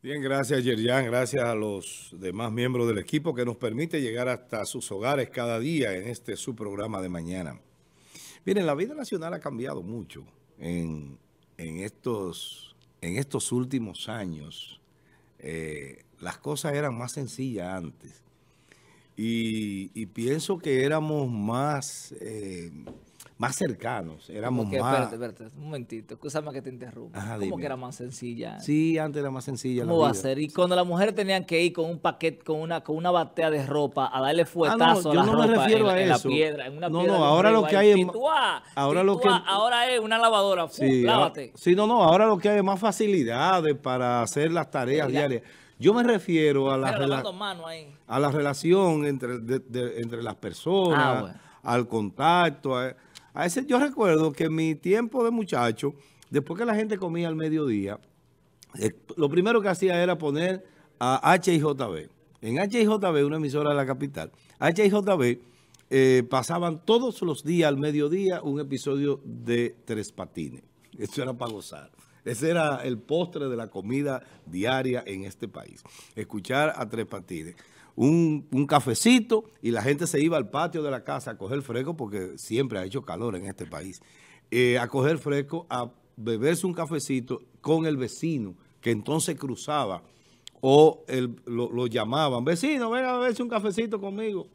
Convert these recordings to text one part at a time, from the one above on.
Bien, gracias Yerjan, gracias a los demás miembros del equipo que nos permite llegar hasta sus hogares cada día en este su programa de mañana. Miren, la vida nacional ha cambiado mucho en estos últimos años. Las cosas eran más sencillas antes y pienso que éramos más cercanos, éramos más... Espérate, un momentito, escúchame que te interrumpa. Ajá, ¿Cómo dime. que era más sencilla? Sí, antes era más sencilla la ¿Cómo va a vida. ser? Y cuando las mujeres tenían que ir con un paquete, con una batea de ropa, a darle No, fuetazo a yo la no me ropa refiero a en la eso. piedra, en una No, piedra no, de un ahora río lo que ahí, hay es... Ahora es una lavadora, Sí, lávate. sí, no, ahora lo que hay es más facilidades para hacer las tareas Mira. diarias. Yo me refiero a Mira, lavando mano ahí. a la relación entre las personas, Bueno. al contacto. A ese, yo recuerdo que en mi tiempo de muchacho, después que la gente comía al mediodía, lo primero que hacía era poner a HIJB. En HIJB, una emisora de la capital, HIJB pasaban todos los días al mediodía un episodio de Tres Patines. Eso era para gozar. Ese era el postre de la comida diaria en este país. Escuchar a Tres Patines. Un cafecito y la gente se iba al patio de la casa a coger fresco porque siempre ha hecho calor en este país. A coger fresco, a beberse un cafecito con el vecino que entonces cruzaba o lo llamaban, vecino, ven a beberse un cafecito conmigo.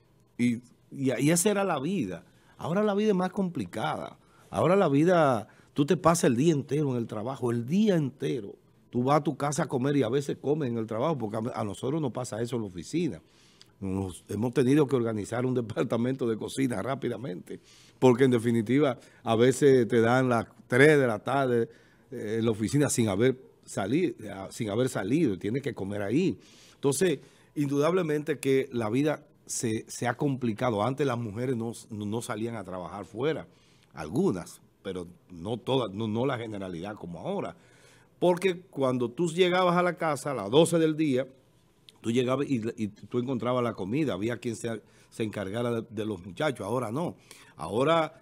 Y esa era la vida. Ahora la vida es más complicada. Ahora la vida, tú te pasas el día entero en el trabajo, el día entero. Tú vas a tu casa a comer y a veces comes en el trabajo, porque a nosotros nos pasa eso en la oficina. Hemos tenido que organizar un departamento de cocina rápidamente, porque en definitiva a veces te dan las 3 de la tarde en la oficina sin haber salido, tienes que comer ahí. Entonces, indudablemente que la vida se ha complicado. Antes las mujeres no salían a trabajar fuera, algunas, pero no todas, no la generalidad como ahora. Porque cuando tú llegabas a la casa a las 12 del día, tú llegabas y tú encontrabas la comida, había quien se encargara de los muchachos. Ahora no. Ahora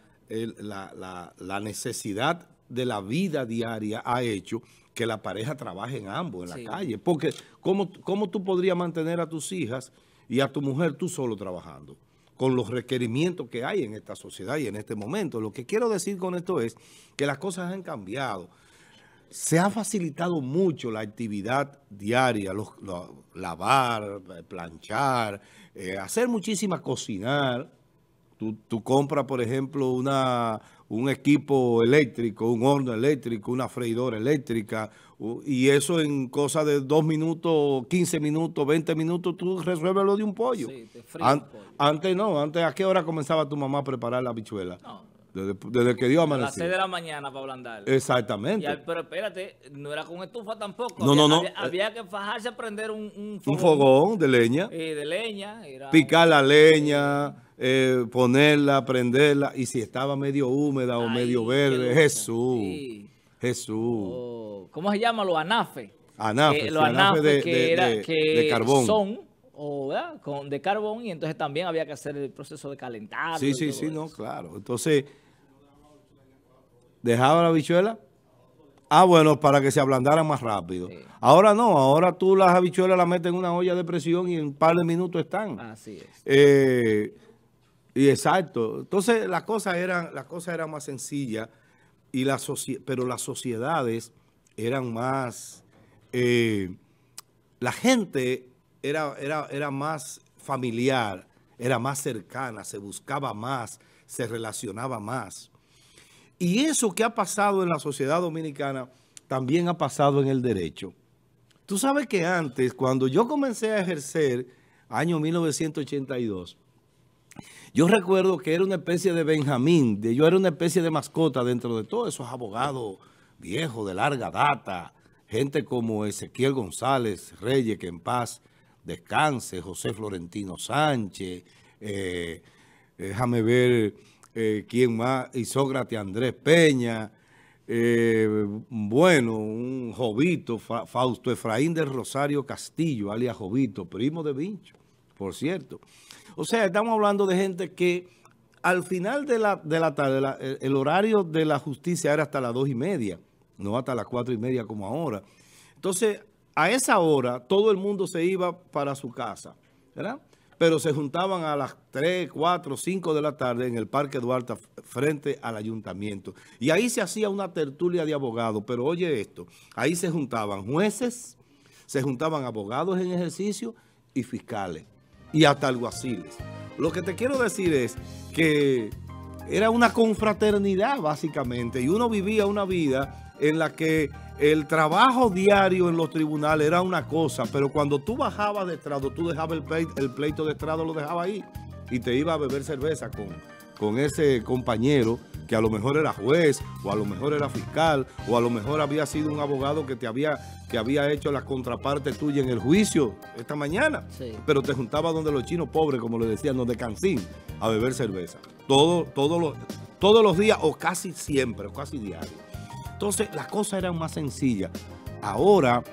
la necesidad de la vida diaria ha hecho que la pareja trabaje en ambos, en la calle. Porque ¿cómo tú podrías mantener a tus hijas y a tu mujer tú solo trabajando? Con los requerimientos que hay en esta sociedad y en este momento. Lo que quiero decir con esto es que las cosas han cambiado. Se ha facilitado mucho la actividad diaria, lavar, planchar, hacer muchísimas, cocinar. Tú compras, por ejemplo, un equipo eléctrico, un horno eléctrico, una freidora eléctrica, y eso en cosa de 2 minutos, 15 minutos, 20 minutos, tú resuelves lo de un pollo. Sí, te frío un pollo. Antes no, antes ¿a qué hora comenzaba tu mamá a preparar la habichuela? No. Desde que dio A las amanecer. 6 de la mañana para ablandarlo. Exactamente. Pero espérate, no era con estufa tampoco. No. Había que fajarse a prender un Un fogón de leña. de leña. Picar la leña, ponerla, prenderla. Y si estaba medio húmeda o medio verde, Jesús. Sí. Jesús. ¿Cómo se llama? Los anafes. Anafes, Los anafes anafes que de carbón. son ¿verdad? De carbón, y entonces también había que hacer el proceso de calentar. Sí, no, claro. Entonces, ¿dejaba la habichuela? Ah, bueno, para que se ablandaran más rápido. Sí. Ahora no, ahora tú las habichuelas las metes en una olla de presión y en un par de minutos están. Así es. Y exacto. Entonces, las cosas eran más sencillas, pero las sociedades eran más... la gente era más familiar, era más cercana, se buscaba más, se relacionaba más. Y eso que ha pasado en la sociedad dominicana también ha pasado en el derecho. Tú sabes que antes, cuando yo comencé a ejercer, año 1982, yo recuerdo que era una especie de Benjamín, yo era una especie de mascota dentro de todos esos abogados viejos de larga data, gente como Ezequiel González Reyes, que en paz descanse, José Florentino Sánchez, déjame ver quién más, Isócrates Andrés Peña, bueno, un Jovito, Fausto Efraín del Rosario Castillo, alias Jovito, primo de Vincho, por cierto. O sea, estamos hablando de gente que al final de la tarde, el horario de la justicia era hasta las 2:30, no hasta las 4:30 como ahora. Entonces, a esa hora todo el mundo se iba para su casa, ¿verdad? Pero se juntaban a las 3, 4, 5 de la tarde en el Parque Duarte frente al ayuntamiento. Y ahí se hacía una tertulia de abogados, pero oye esto, ahí se juntaban jueces, se juntaban abogados en ejercicio y fiscales, y hasta alguaciles. Lo que te quiero decir es que era una confraternidad básicamente, y uno vivía una vida en la que el trabajo diario en los tribunales era una cosa, pero cuando tú bajabas de estrado, tú dejabas el pleito de estrado, lo dejabas ahí, y te ibas a beber cerveza con ese compañero que a lo mejor era juez, o a lo mejor era fiscal, o a lo mejor había sido un abogado que había hecho la contraparte tuya en el juicio esta mañana. Sí. Pero te juntabas donde los chinos pobres, como le decían, donde Cancín, a beber cerveza. Todos los días, o casi siempre, o casi diario. Entonces, las cosas eran más sencillas. Ahora,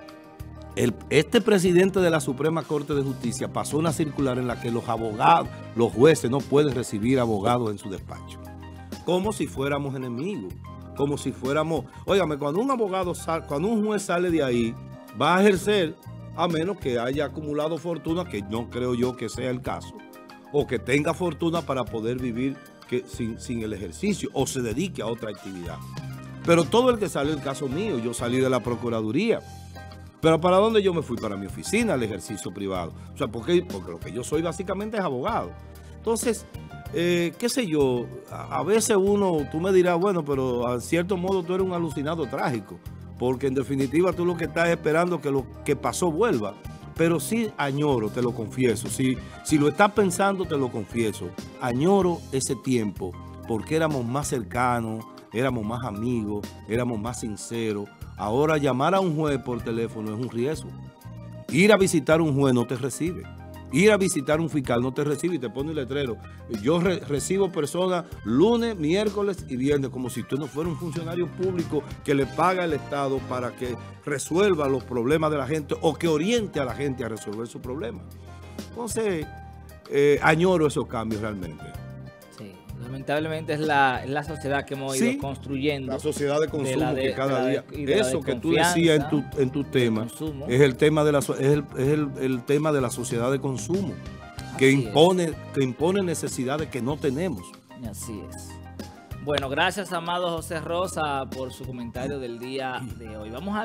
este presidente de la Suprema Corte de Justicia pasó una circular en la que los abogados, los jueces no pueden recibir abogados en su despacho. Como si fuéramos enemigos, como si fuéramos... Óigame, cuando un juez sale de ahí, va a ejercer, a menos que haya acumulado fortuna, que no creo yo que sea el caso, o que tenga fortuna para poder vivir sin el ejercicio, o se dedique a otra actividad. Pero todo el que sale, el caso mío, yo salí de la Procuraduría. ¿Pero para dónde yo me fui? Para mi oficina, al ejercicio privado. O sea, porque lo que yo soy básicamente es abogado. Entonces, qué sé yo, a veces tú me dirás, bueno, pero a cierto modo tú eres un alucinado trágico, porque en definitiva tú lo que estás esperando es que lo que pasó vuelva. Pero sí añoro, te lo confieso, si lo estás pensando, te lo confieso, añoro ese tiempo, porque éramos más cercanos, éramos más amigos, éramos más sinceros. Ahora llamar a un juez por teléfono es un riesgo. Ir a visitar un juez no te recibe. Ir a visitar un fiscal no te recibe y te pone un letrero. Yo recibo personas lunes, miércoles y viernes, como si tú no fueras un funcionario público que le paga el Estado para que resuelva los problemas de la gente o que oriente a la gente a resolver sus problemas. Entonces, añoro esos cambios realmente. Sí, lamentablemente es la sociedad que hemos ido construyendo. La sociedad de consumo que cada día. Eso que tú decías en tu tema es el tema de el tema de la sociedad de consumo que impone necesidades que no tenemos. Así es. Bueno, gracias, amado José Rosa, por su comentario del día de hoy. Vamos a